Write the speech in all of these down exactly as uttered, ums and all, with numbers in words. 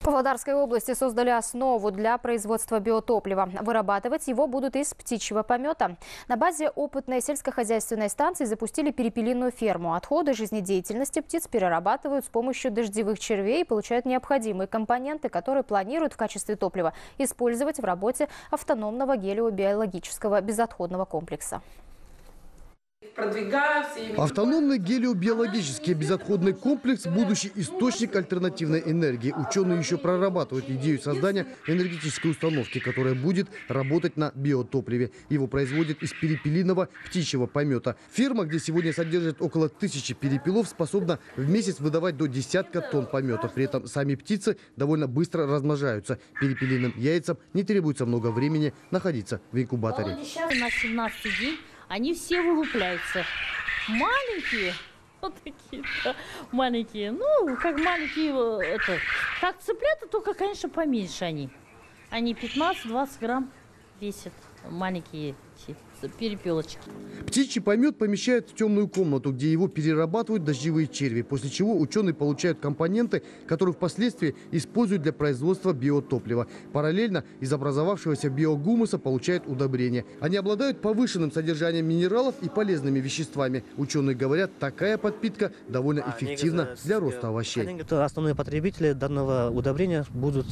В Павлодарской области создали основу для производства биотоплива. Вырабатывать его будут из птичьего помета. На базе опытной сельскохозяйственной станции запустили перепелиную ферму. Отходы жизнедеятельности птиц перерабатывают с помощью дождевых червей и получают необходимые компоненты, которые планируют в качестве топлива использовать в работе автономного гелиобиологического безотходного комплекса. Автономный гелиобиологический безотходный комплекс – будущий источник альтернативной энергии. Ученые еще прорабатывают идею создания энергетической установки, которая будет работать на биотопливе. Его производят из перепелиного птичьего помета. Ферма, где сегодня содержит около тысячи перепелов, способна в месяц выдавать до десятка тонн помета. При этом сами птицы довольно быстро размножаются. Перепелиным яйцам не требуется много времени находиться в инкубаторе. На семнадцатый день они все вылупляются. Маленькие, вот такие-то маленькие. Ну, как маленькие, это, как цыплята, только, конечно, поменьше они. Они пятнадцать-двадцать грамм весят, маленькие перепелочки. Птичий помет помещают в темную комнату, где его перерабатывают дождевые черви, после чего ученые получают компоненты, которые впоследствии используют для производства биотоплива. Параллельно из образовавшегося биогумуса получают удобрения. Они обладают повышенным содержанием минералов и полезными веществами. Ученые говорят, такая подпитка довольно эффективна для роста овощей. Основные потребители данного удобрения будут,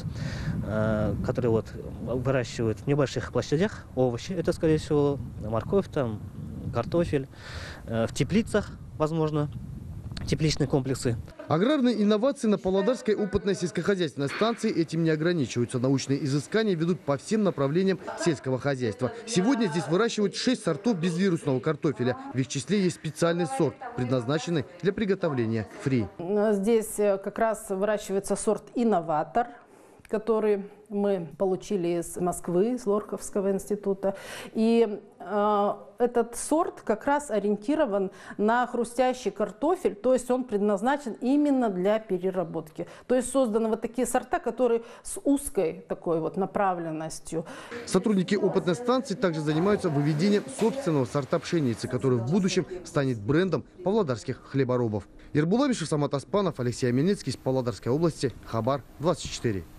которые вот выращивают в небольших площадях овощи. Это, скорее всего, морковь, там, картофель, в теплицах, возможно, тепличные комплексы. Аграрные инновации на Павлодарской опытной сельскохозяйственной станции этим не ограничиваются. Научные изыскания ведут по всем направлениям сельского хозяйства. Сегодня здесь выращивают шесть сортов безвирусного картофеля. В их числе есть специальный сорт, предназначенный для приготовления фри. Здесь как раз выращивается сорт «Инноватор», который мы получили из Москвы, из Лорховского института. И э, этот сорт как раз ориентирован на хрустящий картофель, то есть он предназначен именно для переработки. То есть созданы вот такие сорта, которые с узкой такой вот направленностью. Сотрудники опытной станции также занимаются выведением собственного сорта пшеницы, который в будущем станет брендом павлодарских хлеборобов. Ербулавишев, Самат Аспанов, Алексей Амельницкий из Павлодарской области. Хабар двадцать четыре.